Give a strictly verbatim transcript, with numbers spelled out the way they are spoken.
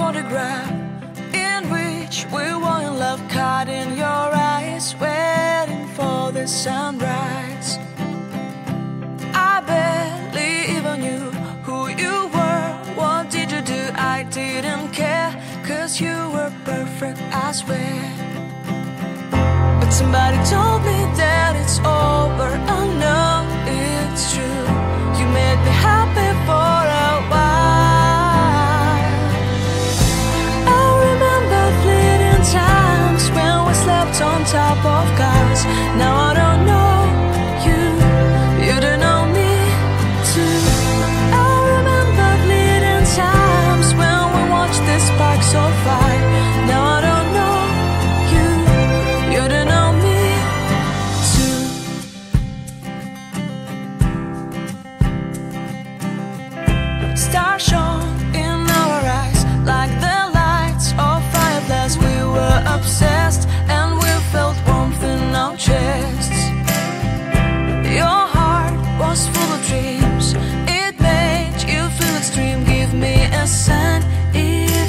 photograph in which we were in love, caught in your eyes, waiting for the sunrise. I barely even knew who you were. What did you do? I didn't care, 'cause you were perfect, I swear. But somebody told me that it's all